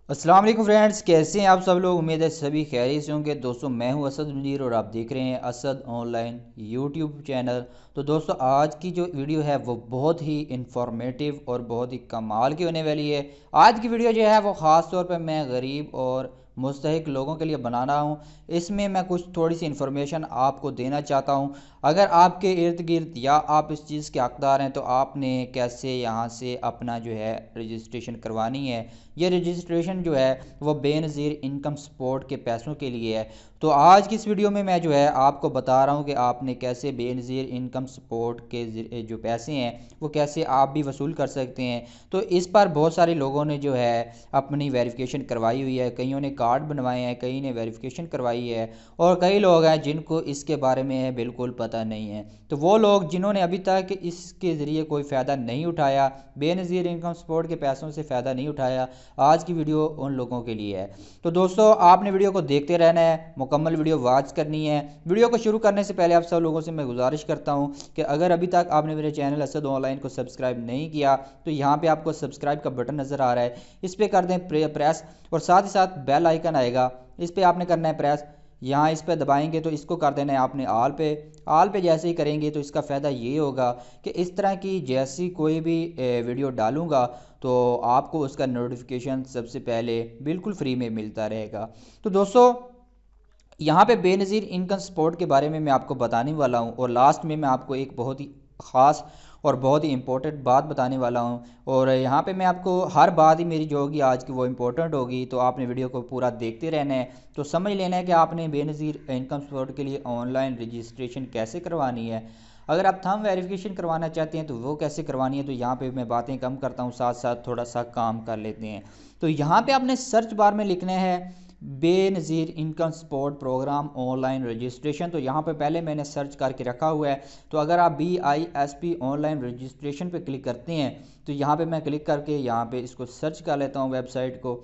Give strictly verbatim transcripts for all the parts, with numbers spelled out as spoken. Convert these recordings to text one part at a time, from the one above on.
अस्सलाम वालेकुम फ्रेंड्स, कैसे हैं आप सब लोग। उम्मीद है सभी खैरियत से होंगे। दोस्तों मैं हूं असद मुनीर और आप देख रहे हैं असद ऑनलाइन यूट्यूब चैनल। तो दोस्तों आज की जो वीडियो है वो बहुत ही इंफॉर्मेटिव और बहुत ही कमाल की होने वाली है। आज की वीडियो जो है वो ख़ास तौर पर मैं गरीब और मुस्तहिक लोगों के लिए बना रहा हूँ। इसमें मैं कुछ थोड़ी सी इन्फॉर्मेशन आपको देना चाहता हूँ। अगर आपके इर्द गिर्द या आप इस चीज़ के हकदार हैं तो आपने कैसे यहाँ से अपना जो है रजिस्ट्रेशन करवानी है। ये रजिस्ट्रेशन जो है वो बेनज़ीर इनकम सपोर्ट के पैसों के लिए है। तो आज की इस वीडियो में मैं जो है आपको बता रहा हूँ कि आपने कैसे बेनज़ीर इनकम सपोर्ट के जो पैसे हैं वो कैसे आप भी वसूल कर सकते हैं। तो इस पर बहुत सारे लोगों ने जो है अपनी वेरिफिकेशन करवाई हुई है, कईयों ने कार्ड बनवाए हैं, कई ने वेरिफिकेशन करवाई है और कई लोग हैं जिनको इसके बारे में बिल्कुल पता नहीं है। तो वो लोग जिन्होंने अभी तक इसके ज़रिए कोई फ़ायदा नहीं उठाया, बेनज़ीर इनकम सपोर्ट के पैसों से फ़ायदा नहीं उठाया, आज की वीडियो उन लोगों के लिए है। तो दोस्तों आपने वीडियो को देखते रहना है, मुकम्मल वीडियो वॉच करनी है। वीडियो को शुरू करने से पहले आप सब लोगों से मैं गुजारिश करता हूं कि अगर अभी तक आपने मेरे चैनल असद ऑनलाइन को सब्सक्राइब नहीं किया तो यहाँ पे आपको सब्सक्राइब का बटन नज़र आ रहा है, इस पर कर दें प्रेस और साथ ही साथ बेल आइकन आएगा, इस पर आपने करना है प्रेस। यहाँ इस पर दबाएंगे तो इसको कर देना है आपने आल पे। आल पे जैसे ही करेंगे तो इसका फ़ायदा ये होगा कि इस तरह की जैसी कोई भी वीडियो डालूंगा तो आपको उसका नोटिफिकेशन सबसे पहले बिल्कुल फ्री में मिलता रहेगा। तो दोस्तों यहाँ पे बेनज़ीर इनकम सपोर्ट के बारे में मैं आपको बताने वाला हूँ और लास्ट में मैं आपको एक बहुत ही ख़ास और बहुत ही इम्पोर्टेंट बात बताने वाला हूँ। और यहाँ पे मैं आपको हर बात ही मेरी जो होगी आज की वो इम्पोर्टेंट होगी, तो आपने वीडियो को पूरा देखते रहना है। तो समझ लेना है कि आपने बेनज़ीर इनकम सपोर्ट के लिए ऑनलाइन रजिस्ट्रेशन कैसे करवानी है। अगर आप थंब वेरिफिकेशन करवाना चाहते हैं तो वो कैसे करवानी है, तो यहाँ पे मैं बातें कम करता हूँ, साथ साथ थोड़ा सा काम कर लेते हैं। तो यहाँ पे आपने सर्च बार में लिखना है Benazir income support program online registration. तो यहाँ पे पहले मैंने सर्च करके रखा हुआ है। तो अगर आप B I S P online registration पे क्लिक करते हैं तो यहाँ पे मैं क्लिक करके यहाँ पे इसको सर्च कर लेता हूँ वेबसाइट को।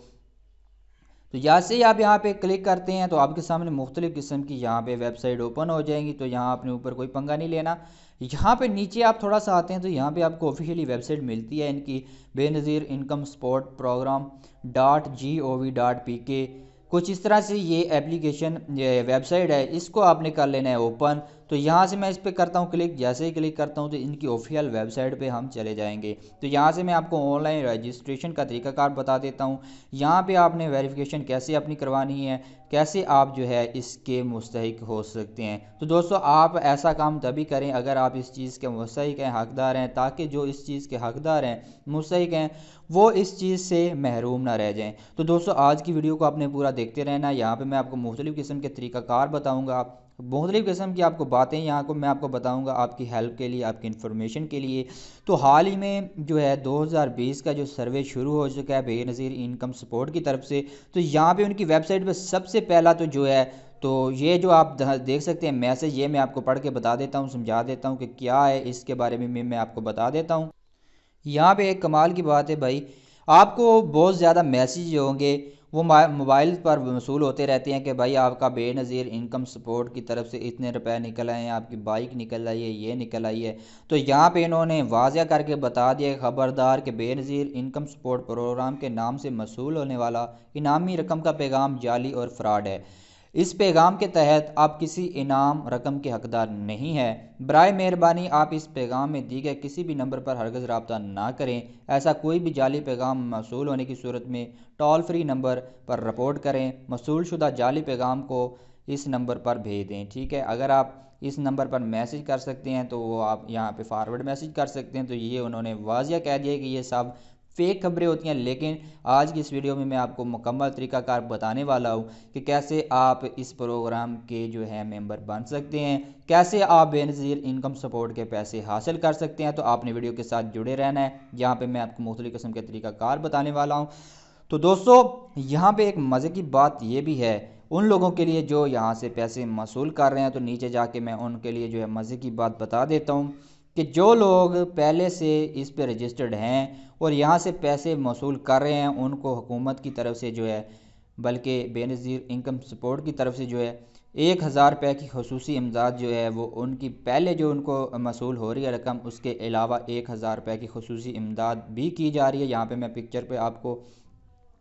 तो जैसे ही आप यहाँ पे क्लिक करते हैं तो आपके सामने मुख्तलिफ़ किस्म की यहाँ पे वेबसाइट ओपन हो जाएंगी। तो यहाँ आपने ऊपर कोई पंगा नहीं लेना। यहाँ पे नीचे आप थोड़ा सा आते हैं तो यहाँ पे आपको ऑफिशियली वेबसाइट मिलती है इनकी, Benazir income support programme dot G O V dot P K. कुछ इस तरह से ये एप्लीकेशन वेबसाइट है, इसको आपने कर लेना है ओपन। तो यहाँ से मैं इस पर करता हूँ क्लिक, जैसे ही क्लिक करता हूँ तो इनकी ऑफिशियल वेबसाइट पे हम चले जाएंगे। तो यहाँ से मैं आपको ऑनलाइन रजिस्ट्रेशन का तरीकाकार बता देता हूँ। यहाँ पे आपने वेरिफिकेशन कैसे अपनी करवानी है, कैसे आप जो है इसके मुस्तहिक हो सकते हैं। तो दोस्तों आप ऐसा काम तभी करें अगर आप इस चीज़ के मुस्तहिक हैं, हकदार हैं, ताकि जो इस चीज़ के हकदार हैं, मुस्तहिक हैं, वो इस चीज़ से महरूम ना रह जाएं। तो दोस्तों आज की वीडियो को आपने पूरा देखते रहना। यहाँ पे मैं आपको मुख्तलिफ़ किस्म के तरीक़ाकार बताऊँगा, मुख्तलिफ़ किस्म की आपको बातें यहाँ को मैं आपको बताऊँगा आपकी हेल्प के लिए, आपकी इन्फॉर्मेशन के लिए। तो हाल ही में जो है दो हज़ार बीस का जो सर्वे शुरू हो चुका है बेनज़ीर इनकम सपोर्ट की तरफ से, तो यहाँ पे उनकी वेबसाइट पर सबसे पहला तो जो है तो ये जो आप देख सकते हैं मैसेज, ये मैं आपको पढ़ के बता देता हूँ, समझा देता हूँ कि क्या है, इसके बारे में मैं आपको बता देता हूँ। यहाँ पे एक कमाल की बात है भाई, आपको बहुत ज़्यादा मैसेज होंगे वो मोबाइल पर वसूल होते रहते हैं कि भाई आपका बेनज़ीर इनकम सपोर्ट की तरफ से इतने रुपए निकल आए हैं, आपकी बाइक निकल आई है, ये निकल आई है। तो यहाँ पे इन्होंने वाज़िया करके बता दिया खबरदार कि बेनज़ीर इनकम सपोर्ट प्रोग्राम के नाम से वसूल होने वाला इनामी रकम का पैगाम जाली और फ्रॉड है। इस पैगाम के तहत आप किसी इनाम रकम के हकदार नहीं हैं। बराए मेहरबानी आप इस पैगाम में दी गए किसी भी नंबर पर हरगज़ रब्ता ना करें। ऐसा कोई भी जाली पैगाम मौसूल होने की सूरत में टोल फ्री नंबर पर रिपोर्ट करें। मौसूल शुदा जाली पैगाम को इस नंबर पर भेज दें। ठीक है, अगर आप इस नंबर पर मैसेज कर सकते हैं तो वो आप यहाँ पे फॉरवर्ड मैसेज कर सकते हैं। तो ये उन्होंने वाज़िया कह दिया कि ये सब फेक खबरें होती हैं। लेकिन आज की इस वीडियो में मैं आपको मुकम्मल तरीकाकार बताने वाला हूँ कि कैसे आप इस प्रोग्राम के जो है मेंबर बन सकते हैं, कैसे आप बेनज़ीर इनकम सपोर्ट के पैसे हासिल कर सकते हैं। तो आपने वीडियो के साथ जुड़े रहना है, यहाँ पे मैं आपको मुख्तलिफ़ किस्म के तरीकाकार बताने वाला हूँ। तो दोस्तों यहाँ पे एक मज़े की बात ये भी है उन लोगों के लिए जो यहाँ से पैसे वसूल कर रहे हैं, तो नीचे जाके मैं उनके लिए जो है मज़े की बात बता देता हूँ कि जो लोग पहले से इस पे रजिस्टर्ड हैं और यहाँ से पैसे वसूल कर रहे हैं, उनको हुकूमत की तरफ से जो है, बल्कि बेनज़ीर इनकम सपोर्ट की तरफ से जो है एक हज़ार रुपये की खसूसी इमदाद जो है वो उनकी पहले जो उनको मसूल हो रही है रकम, उसके अलावा एक हज़ार रुपये की खसूसी इमदाद भी की जा रही है। यहाँ पे मैं पिक्चर पे आपको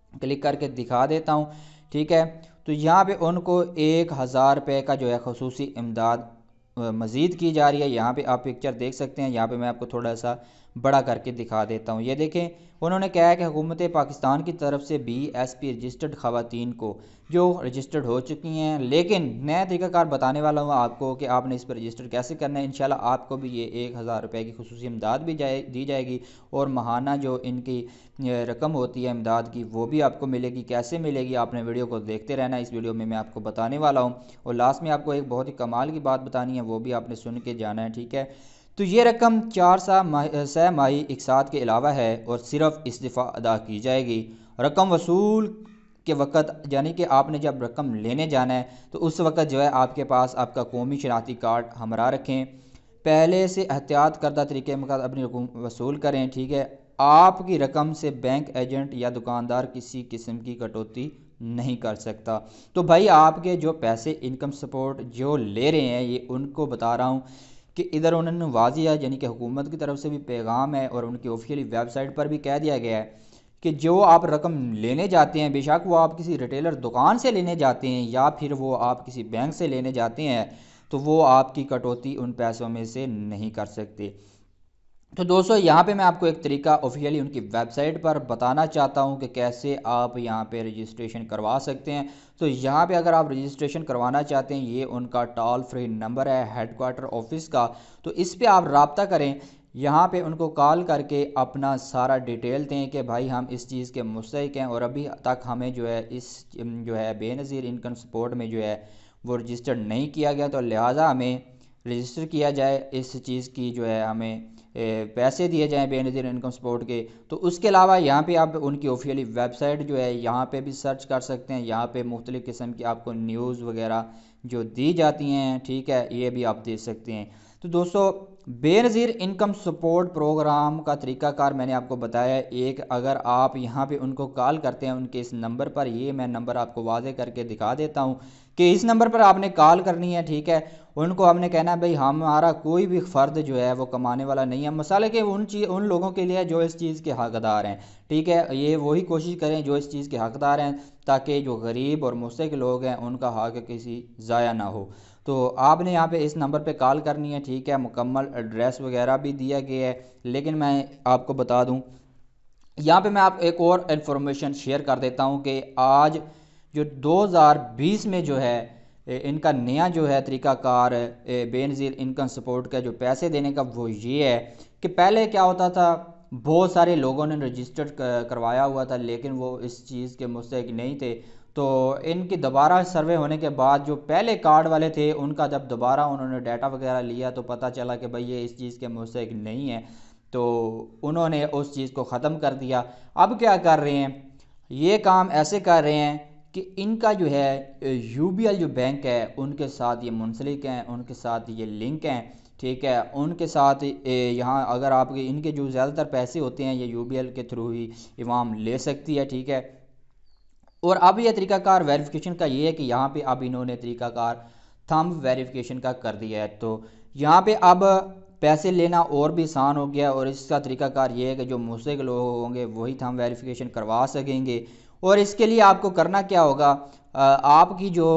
क्लिक करके दिखा देता हूँ, ठीक है। तो यहाँ पे उनको एक हज़ार रुपये का जो है खसूसी इमदाद मज़ीद की जा रही है। यहाँ पे आप पिक्चर देख सकते हैं, यहाँ पे मैं आपको थोड़ा सा बड़ा करके दिखा देता हूँ। ये देखें, उन्होंने कहा है कि हुकूमत पाकिस्तान की तरफ से बी एस पी रजिस्टर्ड ख़वातीन को जो रजिस्टर्ड हो चुकी हैं, लेकिन नया तरीकाकार बताने वाला हूँ आपको कि आपने इस पर रजिस्टर कैसे करना है। इंशाल्लाह आपको भी ये एक हज़ार रुपये की खुसूसी इमदाद भी जाए दी जाएगी और माहाना जो इनकी रकम होती है इमदाद की वो भी आपको मिलेगी। कैसे मिलेगी, आपने वीडियो को देखते रहना, इस वीडियो में मैं आपको बताने वाला हूँ। और लास्ट में आपको एक बहुत ही कमाल की बात बतानी है, वो भी आपने सुन के जाना है, ठीक है। तो ये रकम चार सा सह माही इकसात के अलावा है और सिर्फ इस दफ़ा अदा की जाएगी। रकम वसूल के वक़्त यानी कि आपने जब रकम लेने जाना है तो उस वक़्त जो है आपके पास आपका कौमी शनाख्ती कार्ड हमरा रखें। पहले से एहतियात करदा तरीके में अपनी रकम वसूल करें, ठीक है। आपकी रकम से बैंक एजेंट या दुकानदार किसी किस्म की कटौती नहीं कर सकता। तो भाई आपके जो पैसे इनकम सपोर्ट जो ले रहे हैं, ये उनको बता रहा हूँ कि इधर उन्होंने वाजिया यानी कि हुकूमत की तरफ से भी पैगाम है और उनकी ऑफिशियली वेबसाइट पर भी कह दिया गया है कि जो आप रकम लेने जाते हैं, बेशक वो आप किसी रिटेलर दुकान से लेने जाते हैं या फिर वो आप किसी बैंक से लेने जाते हैं, तो वो आपकी कटौती उन पैसों में से नहीं कर सकते। तो दोस्तों यहाँ पे मैं आपको एक तरीका ऑफिशियली उनकी वेबसाइट पर बताना चाहता हूँ कि कैसे आप यहाँ पे रजिस्ट्रेशन करवा सकते हैं। तो यहाँ पे अगर आप रजिस्ट्रेशन करवाना चाहते हैं, ये उनका टोल फ्री नंबर है हेडक्वार्टर ऑफिस का, तो इस पे आप रब्ता करें। यहाँ पे उनको कॉल करके अपना सारा डिटेल दें कि भाई हम इस चीज़ के मुस्तहिक हैं और अभी तक हमें जो है इस जो है बेनज़ीर इनकम सपोर्ट में जो है वो रजिस्टर नहीं किया गया, तो लिहाजा हमें रजिस्टर किया जाए, इस चीज़ की जो है हमें पैसे दिए जाएं बेनज़ीर इनकम सपोर्ट के। तो उसके अलावा यहाँ पे आप उनकी ऑफिशियली वेबसाइट जो है यहाँ पे भी सर्च कर सकते हैं। यहाँ पे मुख्तलिफ़ किस्म की आपको न्यूज़ वगैरह जो दी जाती हैं, ठीक है, ये भी आप देख सकते हैं। तो दोस्तों बेनज़ीर इनकम सपोर्ट प्रोग्राम का तरीकाकार मैंने आपको बताया है। एक अगर आप यहाँ पे उनको कॉल करते हैं उनके इस नंबर पर, ये मैं नंबर आपको वाज़े करके दिखा देता हूँ कि इस नंबर पर आपने कॉल करनी है, ठीक है। उनको हमने कहना है भाई हमारा कोई भी फ़र्द जो है वो कमाने वाला नहीं है, मसाले के उन चीज़ उन लोगों के लिए जो इस चीज़ के हकदार हैं, ठीक है। ये वही कोशिश करें जो इस चीज़ के हकदार हैं, ताकि जो गरीब और मुस्तहिक लोग हैं उनका हक किसी ज़ाया ना हो। तो आपने यहाँ पे इस नंबर पे कॉल करनी है, ठीक है। मुकम्मल एड्रेस वगैरह भी दिया गया है, लेकिन मैं आपको बता दूँ यहाँ पे मैं आप एक और इन्फॉर्मेशन शेयर कर देता हूँ कि आज जो दो हज़ार बीस में जो है इनका नया जो है तरीकाकार बेनज़ीर इनकम सपोर्ट का जो पैसे देने का वो ये है कि पहले क्या होता था, बहुत सारे लोगों ने रजिस्टर्ड करवाया हुआ था लेकिन वो इस चीज़ के मुस्तहिक नहीं थे। तो इनकी दोबारा सर्वे होने के बाद जो पहले कार्ड वाले थे उनका जब दोबारा उन्होंने डाटा वगैरह लिया तो पता चला कि भाई ये इस चीज़ के मुस्तहिक नहीं है, तो उन्होंने उस चीज़ को ख़त्म कर दिया। अब क्या कर रहे हैं, ये काम ऐसे कर रहे हैं कि इनका जो है यू बी एल जो बैंक है उनके साथ ये मुंसलिक हैं, उनके साथ ये लिंक हैं, ठीक है। उनके साथ यहाँ अगर आपके इनके जो ज़्यादातर पैसे होते हैं ये यू बी एल के थ्रू ही इमाम ले सकती है, ठीक है। और अब ये तरीकाकार वेरिफिकेशन का ये है कि यहाँ पे अब इन्होंने तरीकाकार थंब वेरिफिकेशन का कर दिया है। तो यहाँ पे अब पैसे लेना और भी आसान हो गया और इसका तरीकाकार ये है कि जो मुस्तहिक लोग होंगे वही थंब वेरिफिकेशन करवा सकेंगे। और इसके लिए आपको करना क्या होगा, आपकी जो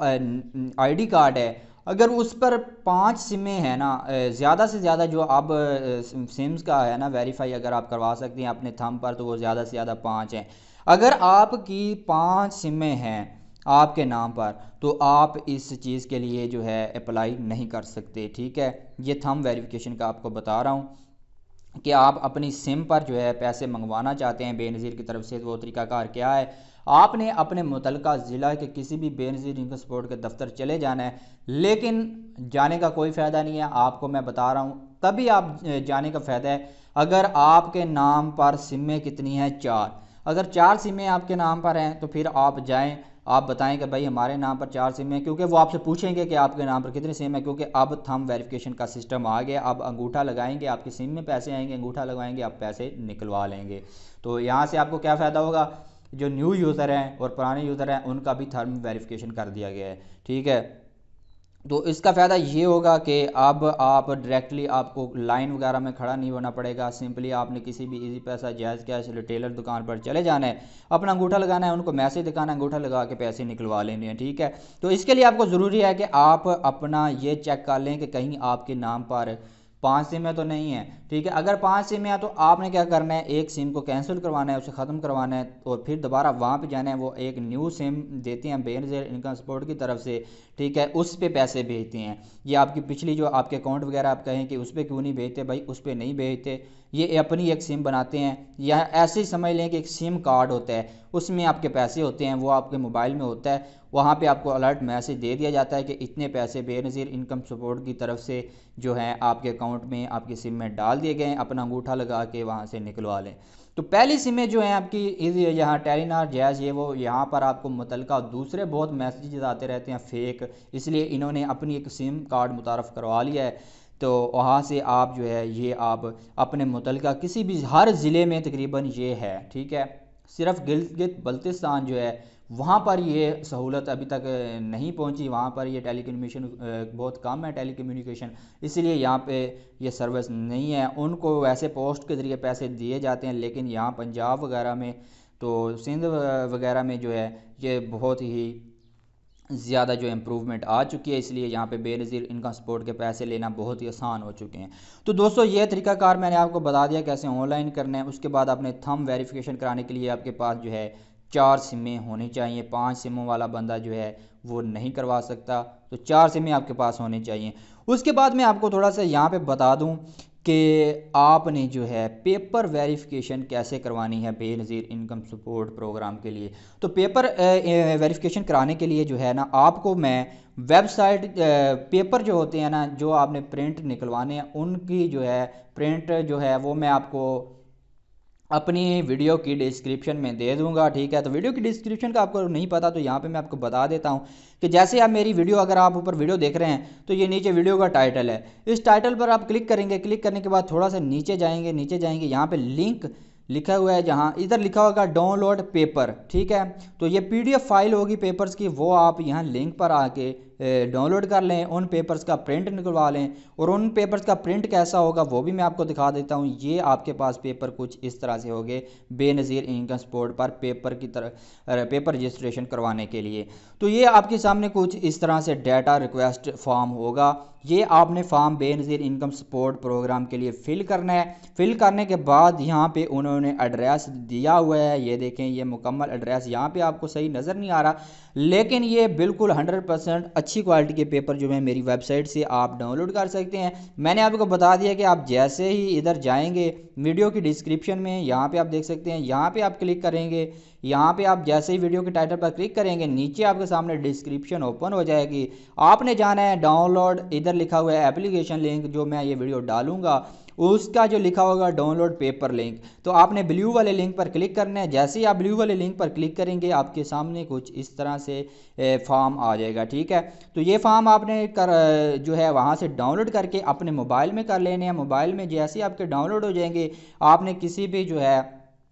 आईडी कार्ड है अगर उस पर पांच सिमें हैं ना, ज़्यादा से ज़्यादा जो अब सिम्स का है ना वेरीफाई अगर आप करवा सकते हैं अपने थंब पर, तो वो ज़्यादा से ज़्यादा पाँच हैं। अगर आपकी पाँच सिमें हैं आपके नाम पर तो आप इस चीज़ के लिए जो है अप्लाई नहीं कर सकते, ठीक है। ये थंब वेरिफिकेशन का आपको बता रहा हूँ कि आप अपनी सिम पर जो है पैसे मंगवाना चाहते हैं बेनज़ीर की तरफ से, तो वो तरीकाकार क्या है, आपने अपने मुतलका ज़िला के किसी भी बेनज़ीर इनकम सपोर्ट के दफ्तर चले जाना है, लेकिन जाने का कोई फ़ायदा नहीं है, आपको मैं बता रहा हूँ तभी आप जाने का फ़ायदा है अगर आपके नाम पर सिमें कितनी हैं, चार। अगर चार सिमें आपके नाम पर हैं तो फिर आप जाएं, आप बताएं कि भाई हमारे नाम पर चार सिम है, क्योंकि वो आपसे पूछेंगे कि आपके नाम पर कितनी सिम है, क्योंकि अब थंब वेरिफिकेशन का सिस्टम आ गया। अब अंगूठा लगाएंगे आपकी सिम में पैसे आएंगे, अंगूठा लगाएंगे आप पैसे निकलवा लेंगे। तो यहाँ से आपको क्या फ़ायदा होगा, जो न्यू यूज़र हैं और पुराने यूज़र हैं उनका भी थंब वेरिफिकेशन कर दिया गया है, ठीक है। तो इसका फ़ायदा ये होगा कि अब आप डायरेक्टली आपको लाइन वगैरह में खड़ा नहीं होना पड़ेगा। सिंपली आपने किसी भी इजी पैसा, जायज़ कैश, रिटेलर दुकान पर चले जाना है, अपना अंगूठा लगाना है, उनको मैसेज दिखाना है, अंगूठा लगा के पैसे निकलवा लेने हैं। ठीक है, तो इसके लिए आपको ज़रूरी है कि आप अपना ये चेक कर लें कि कहीं आपके नाम पर पांच सिम है तो नहीं है। ठीक है, अगर पांच सिम है तो आपने क्या करना है, एक सिम को कैंसिल करवाना है, उसे ख़त्म करवाना है और फिर दोबारा वहाँ पे जाना है। वो एक न्यू सिम देते हैं बे नज़ीर इनकम स्पोर्ट की तरफ से। ठीक है, उस पे पैसे भेजते हैं। ये आपकी पिछली जो आपके अकाउंट वगैरह आप कहें कि उस पर क्यों नहीं भेजते भाई, उस पर नहीं भेजते, ये अपनी एक सिम बनाते हैं। या ऐसे ही समझ लें कि एक सिम कार्ड होता है, उसमें आपके पैसे होते हैं, वो आपके मोबाइल में होता है। वहाँ पे आपको अलर्ट मैसेज दे दिया जाता है कि इतने पैसे बेनज़ीर इनकम सपोर्ट की तरफ से जो है आपके अकाउंट में, आपकी सिम में डाल दिए गए हैं, अपना अंगूठा लगा के वहाँ से निकलवा लें। तो पहली सिमें जो हैं आपकी इस यहाँ टेलीनार जैज़ ये वो, यहाँ पर आपको मुतलका दूसरे बहुत मैसेजेस आते रहते हैं फेक, इसलिए इन्होंने अपनी एक सिम कार्ड मुतारफ़ करवा लिया है। तो वहाँ से आप जो है ये आप अपने मुतलका किसी भी, हर ज़िले में तकरीबन ये है। ठीक है, सिर्फ गिलगित बल्तिस्तान जो है वहाँ पर ये सहूलत अभी तक नहीं पहुँची, वहाँ पर ये टेलीकम्युनिकेशन बहुत कम है टेलीकम्युनिकेशन, इसलिए यहाँ पे ये सर्विस नहीं है। उनको वैसे पोस्ट के ज़रिए पैसे दिए जाते हैं, लेकिन यहाँ पंजाब वगैरह में तो सिंध वगैरह में जो है ये बहुत ही ज़्यादा जो इम्प्रूवमेंट आ चुकी है, इसलिए यहाँ पे बेनज़ीर इनकम सपोर्ट के पैसे लेना बहुत ही आसान हो चुके हैं। तो दोस्तों ये तरीकाकार मैंने आपको बता दिया कैसे ऑनलाइन करना है। उसके बाद आपने थंब वेरिफिकेशन कराने के लिए आपके पास जो है चार सिमें होनी चाहिए। पांच सिमों वाला बंदा जो है वो नहीं करवा सकता, तो चार सिमें आपके पास होनी चाहिए। उसके बाद मैं आपको थोड़ा सा यहाँ पे बता दूँ कि आपने जो है पेपर वेरिफिकेशन कैसे करवानी है बेनज़ीर इनकम सपोर्ट प्रोग्राम के लिए। तो पेपर वेरिफिकेशन कराने के लिए जो है ना, आपको मैं वेबसाइट, पेपर जो होते हैं ना जो आपने प्रिंट निकलवाने हैं, उनकी जो है प्रिंट जो है वो मैं आपको अपनी वीडियो की डिस्क्रिप्शन में दे दूंगा। ठीक है, तो वीडियो की डिस्क्रिप्शन का आपको नहीं पता तो यहाँ पे मैं आपको बता देता हूँ कि जैसे आप मेरी वीडियो, अगर आप ऊपर वीडियो देख रहे हैं तो ये नीचे वीडियो का टाइटल है, इस टाइटल पर आप क्लिक करेंगे। क्लिक करने के बाद थोड़ा सा नीचे जाएंगे, नीचे जाएंगे यहाँ पे लिंक लिखा हुआ है, जहाँ इधर लिखा होगा डाउनलोड पेपर। ठीक है, तो ये पीडीएफ फाइल होगी पेपर्स की, वो आप यहाँ लिंक पर आके डाउनलोड कर लें, उन पेपर्स का प्रिंट निकलवा लें। और उन पेपर्स का प्रिंट कैसा होगा वो भी मैं आपको दिखा देता हूँ। ये आपके पास पेपर कुछ इस तरह से होंगे बेनज़ीर इनकम सपोर्ट पर पेपर की तरह पेपर रजिस्ट्रेशन करवाने के लिए। तो ये आपके सामने कुछ इस तरह से डाटा रिक्वेस्ट फॉर्म होगा। ये आपने form Benazir income support programme के लिए फ़िल करना है। फ़िल करने के बाद यहाँ पे उन्होंने एड्रेस दिया हुआ है, ये देखें, ये मुकम्मल एड्रेस यहाँ पे आपको सही नज़र नहीं आ रहा, लेकिन ये बिल्कुल हंड्रेड परसेंट अच्छी क्वालिटी के पेपर जो है मेरी वेबसाइट से आप डाउनलोड कर सकते हैं। मैंने आपको बता दिया कि आप जैसे ही इधर जाएंगे वीडियो की डिस्क्रिप्शन में, यहाँ पे आप देख सकते हैं, यहाँ पे आप क्लिक करेंगे। यहाँ पे आप जैसे ही वीडियो के टाइटल पर क्लिक करेंगे, नीचे आपके सामने डिस्क्रिप्शन ओपन हो जाएगी। आपने जाना है डाउनलोड, इधर लिखा हुआ है एप्लीकेशन लिंक, जो मैं ये वीडियो डालूंगा उसका जो लिखा होगा डाउनलोड पेपर लिंक, तो आपने ब्लू वाले लिंक पर क्लिक करना है। जैसे ही आप ब्लू वाले लिंक पर क्लिक करेंगे आपके सामने कुछ इस तरह से फॉर्म आ जाएगा। ठीक है, तो ये फॉर्म आपने कर जो है वहाँ से डाउनलोड करके अपने मोबाइल में कर लेने हैं। मोबाइल में जैसे ही आपके डाउनलोड हो जाएंगे, आपने किसी भी जो है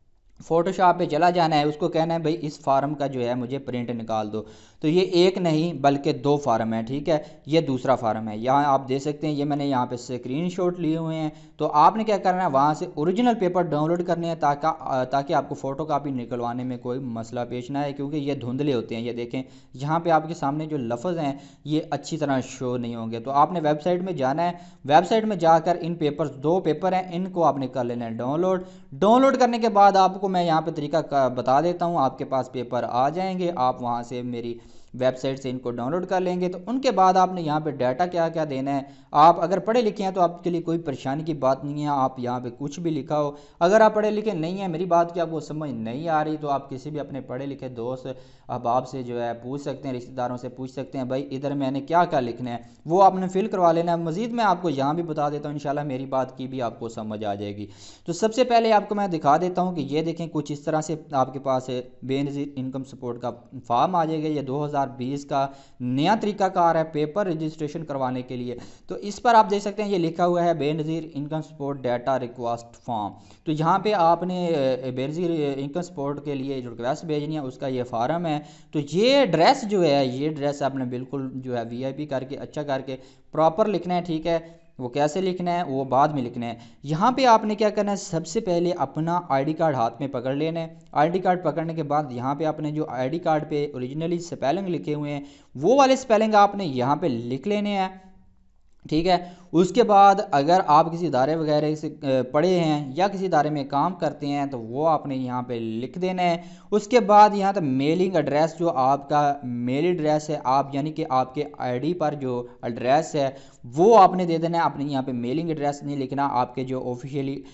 फोटोशॉप पे चला जाना है, उसको कहना है भाई इस फार्म का जो है मुझे प्रिंट निकाल दो। तो ये एक नहीं बल्कि दो फार्म है। ठीक है, ये दूसरा फार्म है, यहाँ आप देख सकते हैं, ये मैंने यहाँ पे स्क्रीनशॉट लिए हुए हैं। तो आपने क्या करना है, वहाँ से ओरिजिनल पेपर डाउनलोड करने हैं ताकि ताकि आपको फ़ोटो कापी निकलवाने में कोई मसला पेश ना आए, क्योंकि ये धुंधले होते हैं। ये देखें, यहाँ पे आपके सामने जो लफ्ज़ हैं ये अच्छी तरह शो नहीं होंगे। तो आपने वेबसाइट में जाना है, वेबसाइट में जाकर इन पेपर्स, दो पेपर हैं, इनको आपने कर लेना है डाउनलोड। डाउनलोड करने के बाद आपको मैं यहाँ पे तरीका बता देता हूँ, आपके पास पेपर आ जाएंगे, आप वहाँ से मेरी वेबसाइट से इनको डाउनलोड कर लेंगे। तो उनके बाद आपने यहाँ पे डाटा क्या क्या देना है, आप अगर पढ़े लिखे हैं तो आपके लिए कोई परेशानी की बात नहीं है, आप यहाँ पे कुछ भी लिखा हो। अगर आप पढ़े लिखे नहीं हैं, मेरी बात की आपको समझ नहीं आ रही, तो आप किसी भी अपने पढ़े लिखे दोस्त अहबाब से जो है पूछ सकते हैं, रिश्तेदारों से पूछ सकते हैं, भाई इधर मैंने क्या क्या लिखना है, वो आपने फिल करवा लेना है। मज़ीद मैं आपको यहाँ भी बता देता हूँ, इंशाल्लाह मेरी बात की भी आपको समझ आ जाएगी। तो सबसे पहले आपको मैं दिखा देता हूँ कि ये देखें, कुछ इस तरह से आपके पास बेनज़ीर इनकम सपोर्ट का फॉर्म आ जाएगा। ये दो हज़ार हज़ार बीस का नया तरीकाकार है पेपर रजिस्ट्रेशन करवाने के लिए। तो इस पर आप देख सकते हैं ये लिखा हुआ है Benazir income sport data request form. तो यहाँ पे आपने बेनज़ीर इनकम स्पोर्ट के लिए जो रिक्वेस्ट भेजनी है उसका ये फार्म है। तो ये ड्रेस जो है ये ड्रेस आपने बिल्कुल जो है वी आई पी करके अच्छा करके प्रॉपर लिखना है, ठीक है। वो कैसे लिखना है वो बाद में लिखना है। यहाँ पे आपने क्या करना है, सबसे पहले अपना आईडी कार्ड हाथ में पकड़ लेना है। आईडी कार्ड पकड़ने के बाद यहाँ पे आपने जो आईडी कार्ड पे ओरिजिनली स्पेलिंग लिखे हुए हैं वो वाले स्पेलिंग आपने यहाँ पे लिख लेने हैं, ठीक है। उसके बाद अगर आप किसी इदारे वगैरह से पढ़े हैं या किसी इदारे में काम करते हैं तो वो आपने यहाँ पे लिख देना है। उसके बाद यहाँ तक मेलिंग एड्रेस जो आपका मेल एड्रेस है, आप यानी कि आपके आईडी पर जो एड्रेस है वो आपने दे देना है। आपने यहाँ पे मेलिंग एड्रेस नहीं लिखना, आपके जो ऑफिशियली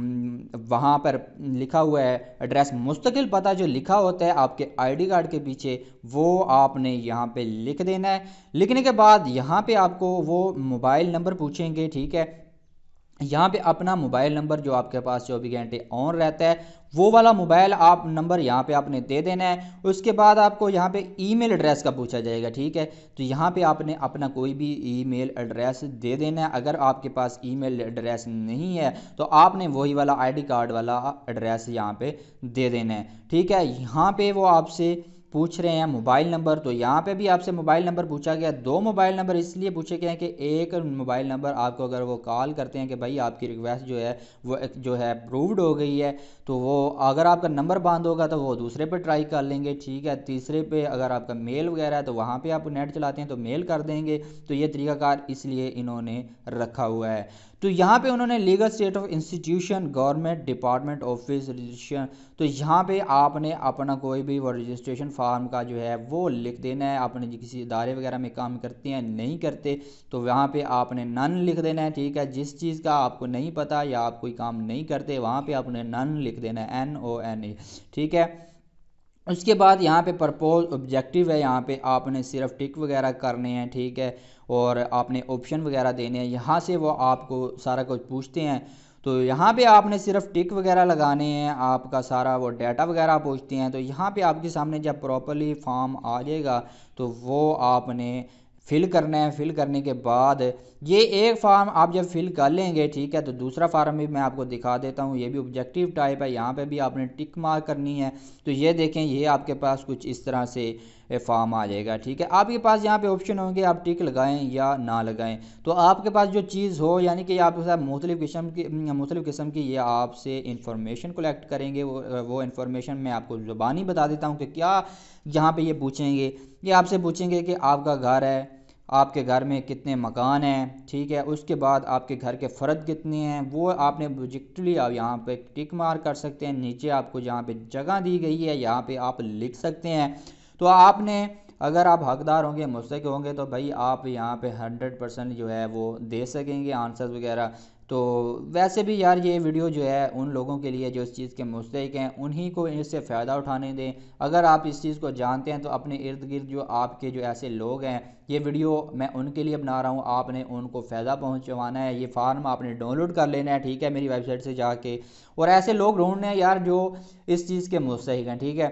वहाँ पर लिखा हुआ है एड्रेस मुस्तकिल पता जो लिखा होता है आपके आईडी कार्ड के पीछे वो आपने यहाँ पे लिख देना है। लिखने के बाद यहाँ पे आपको वो मोबाइल नंबर पूछेंगे, ठीक है। यहाँ पे अपना मोबाइल नंबर जो आपके पास चौबीस घंटे ऑन रहता है वो वाला मोबाइल आप नंबर यहाँ पे आपने दे देना है। उसके बाद आपको यहाँ पे ईमेल एड्रेस का पूछा जाएगा, ठीक है। तो यहाँ पे आपने अपना कोई भी ईमेल एड्रेस दे देना है। अगर आपके पास ईमेल एड्रेस नहीं है तो आपने वही वाला आईडी कार्ड वाला एड्रेस यहाँ पे दे देना है, ठीक है। यहाँ पे वो आपसे पूछ रहे हैं मोबाइल नंबर, तो यहाँ पे भी आपसे मोबाइल नंबर पूछा गया। दो मोबाइल नंबर इसलिए पूछे गए हैं कि एक मोबाइल नंबर आपको अगर वो कॉल करते हैं कि भाई आपकी रिक्वेस्ट जो है वो जो है अप्रूव्ड हो गई है, तो वो अगर आपका नंबर बंद होगा तो वो दूसरे पे ट्राई कर लेंगे, ठीक है। तीसरे पे अगर आपका मेल वगैरह है तो वहाँ पे आप नेट चलाते हैं तो मेल कर देंगे। तो ये तरीकाकार इसलिए इन्होंने रखा हुआ है। तो यहाँ पे उन्होंने legal state of institution government department office registration, तो यहाँ पे आपने अपना कोई भी वो रजिस्ट्रेशन फार्म का जो है वो लिख देना है। आपने किसी इदारे वगैरह में काम करते हैं नहीं करते तो वहाँ पे आपने नन लिख देना है, ठीक है। जिस चीज़ का आपको नहीं पता या आप कोई काम नहीं करते वहाँ पे आपने नन लिख देना है, एन ओ एन ए, ठीक है। उसके बाद यहाँ पे प्रपोज ऑब्जेक्टिव है, यहाँ पे आपने सिर्फ टिक वगैरह करने हैं, ठीक है। और आपने ऑप्शन वगैरह देने हैं, यहाँ से वो आपको सारा कुछ पूछते हैं। तो यहाँ पे आपने सिर्फ टिक वगैरह लगाने हैं, आपका सारा वो डाटा वगैरह पूछते हैं। तो यहाँ पे आपके सामने जब प्रॉपर्ली फॉर्म आ जाएगा तो वो आपने फिल करना है। फिल करने के बाद ये एक फार्म आप जब फिल कर लेंगे, ठीक है, तो दूसरा फार्म भी मैं आपको दिखा देता हूँ। ये भी ऑब्जेक्टिव टाइप है, यहाँ पे भी आपने टिक मार्क करनी है। तो ये देखें ये आपके पास कुछ इस तरह से फॉर्म आ जाएगा, ठीक है। आपके पास यहाँ पे ऑप्शन होंगे आप टिक लगाएं या ना लगाएं। तो आपके पास जो चीज़ हो यानी कि आपके साथ मुख्तलिफ़ किस्म की मुख्तलिफ़ किस्म की ये आपसे इंफॉर्मेशन कलेक्ट करेंगे। वो वो इन्फॉर्मेशन मैं आपको ज़ुबानी बता देता हूँ कि क्या यहाँ पे ये पूछेंगे। ये आपसे पूछेंगे कि आपका घर है, आपके घर में कितने मकान हैं, ठीक है। उसके बाद आपके घर के फ़र्द कितने हैं वो आपने ऑब्जेक्टिवली आप यहाँ पे टिक मार्क कर सकते हैं। नीचे आपको जहाँ पे जगह दी गई है यहाँ पे आप लिख सकते हैं। तो आपने अगर आप हकदार होंगे मुस्तहिक होंगे तो भाई आप यहाँ पे हंड्रेड परसेंट जो है वो दे सकेंगे आंसर्स वगैरह। तो वैसे भी यार ये वीडियो जो है उन लोगों के लिए जो इस चीज़ के मुस्तहिक हैं उन्हीं को इससे फ़ायदा उठाने दें। अगर आप इस चीज़ को जानते हैं तो अपने इर्द गिर्द जो आपके जो ऐसे लोग हैं ये वीडियो मैं उनके लिए बना रहा हूँ, आपने उनको फ़ायदा पहुँचवाना है। ये फार्म आपने डाउनलोड कर लेना है, ठीक है, मेरी वेबसाइट से जाके। और ऐसे लोग ढूंढने हैं यार जो इस चीज़ के मुस्तहिक हैं, ठीक है,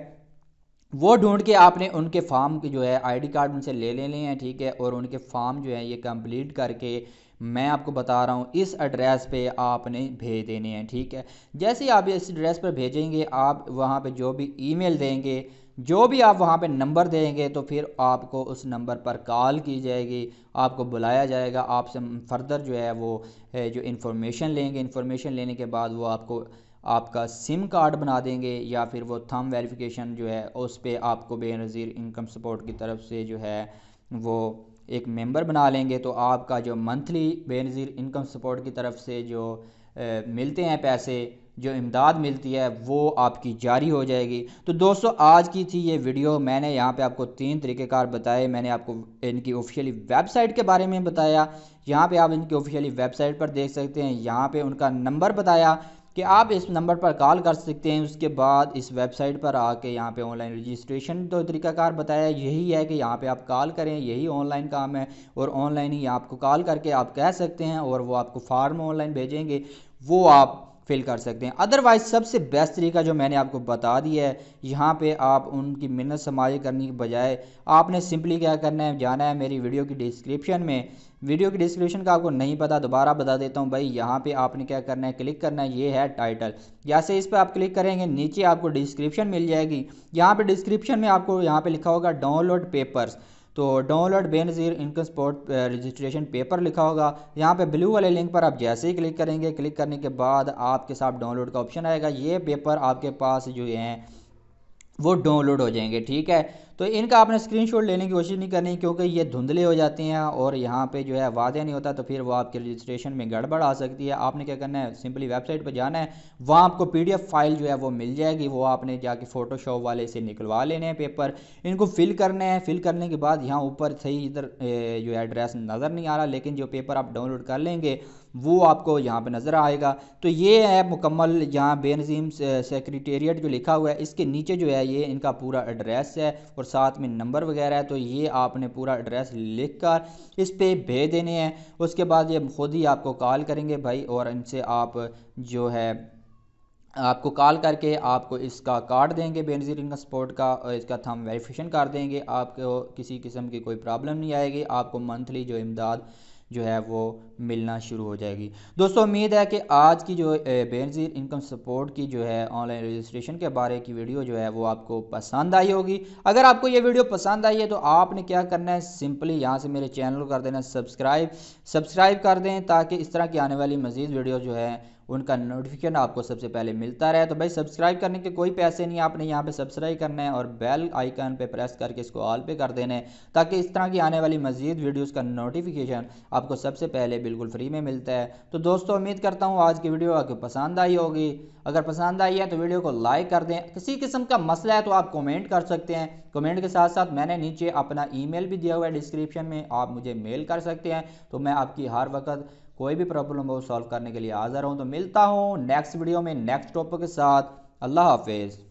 वो ढूंढ के आपने उनके फार्म की जो है आईडी कार्ड उनसे ले लेने हैं, ठीक है। और उनके फार्म जो है ये कंप्लीट करके मैं आपको बता रहा हूँ इस एड्रेस पे आपने भेज देने हैं, ठीक है। जैसे ही आप इस एड्रेस पर भेजेंगे आप वहाँ पे जो भी ईमेल देंगे, जो भी आप वहाँ पे नंबर देंगे तो फिर आपको उस नंबर पर कॉल की जाएगी, आपको बुलाया जाएगा, आपसे फर्दर जो है वो जो इन्फॉर्मेशन लेंगे। इन्फॉर्मेशन लेने के बाद वो आपको आपका सिम कार्ड बना देंगे या फिर वो थंब वेरिफिकेशन जो है उस पर आपको बेनज़ीर इनकम सपोर्ट की तरफ से जो है वो एक मेंबर बना लेंगे। तो आपका जो मंथली बेनज़ीर इनकम सपोर्ट की तरफ से जो ए, मिलते हैं पैसे, जो इमदाद मिलती है वो आपकी जारी हो जाएगी। तो दोस्तों आज की थी ये वीडियो, मैंने यहाँ पे आपको तीन तरीक़ेकार बताए। मैंने आपको इनकी ऑफिशियली वेबसाइट के बारे में बताया, यहाँ पे आप इनकी ऑफिशियली वेबसाइट पर देख सकते हैं। यहाँ पे उनका नंबर बताया कि आप इस नंबर पर कॉल कर सकते हैं। उसके बाद इस वेबसाइट पर आके यहाँ पे ऑनलाइन रजिस्ट्रेशन तो तरीकाकार बताया यही है कि यहाँ पे आप कॉल करें, यही ऑनलाइन काम है। और ऑनलाइन ही आपको कॉल करके आप कह सकते हैं और वो आपको फार्म ऑनलाइन भेजेंगे, वो आप फिल कर सकते हैं। अदरवाइज सबसे बेस्ट तरीका जो मैंने आपको बता दिया है, यहाँ पे आप उनकी मिन्नत समाजी करने की बजाय आपने सिंपली क्या करना है, जाना है मेरी वीडियो की डिस्क्रिप्शन में। वीडियो की डिस्क्रिप्शन का आपको नहीं पता, दोबारा बता देता हूँ भाई। यहाँ पे आपने क्या करना है, क्लिक करना है, ये है टाइटल। जैसे इस पर आप क्लिक करेंगे नीचे आपको डिस्क्रिप्शन मिल जाएगी। यहाँ पे डिस्क्रिप्शन में आपको यहाँ पे लिखा होगा डाउनलोड पेपर्स, तो download Benazir income sport registration paper लिखा होगा। यहाँ पे ब्लू वाले लिंक पर आप जैसे ही क्लिक करेंगे, क्लिक करने के बाद आपके साथ डाउनलोड का ऑप्शन आएगा। ये पेपर आपके पास जो हैं वो डाउनलोड हो जाएंगे, ठीक है। तो इनका आपने स्क्रीनशॉट लेने की कोशिश नहीं करनी, क्योंकि ये धुंधले हो जाते हैं और यहाँ पे जो है वादे नहीं होता, तो फिर वो आपके रजिस्ट्रेशन में गड़बड़ आ सकती है। आपने क्या करना है, सिंपली वेबसाइट पर जाना है, वहाँ आपको पीडीएफ फाइल जो है वो मिल जाएगी। वो आपने जाके फ़ोटोशॉप वाले से निकलवा लेने हैं पेपर, इनको फिल करने हैं। फिल करने के बाद यहाँ ऊपर सही इधर जो एड्रेस नज़र नहीं आ रहा, लेकिन जो पेपर आप डाउनलोड कर लेंगे वो आपको यहाँ पे नज़र आएगा। तो ये है मुकम्मल, यहाँ बेनज़ीर सेक्रेटेरिएट जो लिखा हुआ है इसके नीचे जो है ये इनका पूरा एड्रेस है और साथ में नंबर वगैरह है। तो ये आपने पूरा एड्रेस लिख कर इस पे भेज देने हैं। उसके बाद ये खुद ही आपको कॉल करेंगे भाई, और इनसे आप जो है आपको कॉल करके आपको इसका कार्ड देंगे बे नज़ीर इनकम स्पोर्ट का, और इसका थंब वेरिफिकेशन कर देंगे। आपको किसी किस्म की कोई प्रॉब्लम नहीं आएगी, आपको मंथली जो इमदाद जो है वो मिलना शुरू हो जाएगी। दोस्तों उम्मीद है कि आज की जो बे नज़ीर इनकम सपोर्ट की जो है ऑनलाइन रजिस्ट्रेशन के बारे की वीडियो जो है वो आपको पसंद आई होगी। अगर आपको ये वीडियो पसंद आई है तो आपने क्या करना है, सिंपली यहाँ से मेरे चैनल को कर देना सब्सक्राइब सब्सक्राइब कर दें, ताकि इस तरह की आने वाली मज़ीद वीडियो जो है उनका नोटिफिकेशन आपको सबसे पहले मिलता रहे। तो भाई सब्सक्राइब करने के कोई पैसे नहीं, आपने यहाँ पे सब्सक्राइब करना है और बेल आइकन पे प्रेस करके इसको ऑल पे कर देना है, ताकि इस तरह की आने वाली मज़ीद वीडियोस का नोटिफिकेशन आपको सबसे पहले बिल्कुल फ्री में मिलता है। तो दोस्तों उम्मीद करता हूँ आज की वीडियो आपको पसंद आई होगी। अगर पसंद आई है तो वीडियो को लाइक कर दें। किसी किस्म का मसला है तो आप कमेंट कर सकते हैं। कमेंट के साथ साथ मैंने नीचे अपना ईमेल भी दिया हुआ है डिस्क्रिप्शन में, आप मुझे मेल कर सकते हैं। तो मैं आपकी हर वक्त कोई भी प्रॉब्लम हो सॉल्व करने के लिए हाज़िर हूँ। तो मिलता हूँ नेक्स्ट वीडियो में नेक्स्ट टॉपिक के साथ। अल्लाह हाफिज़।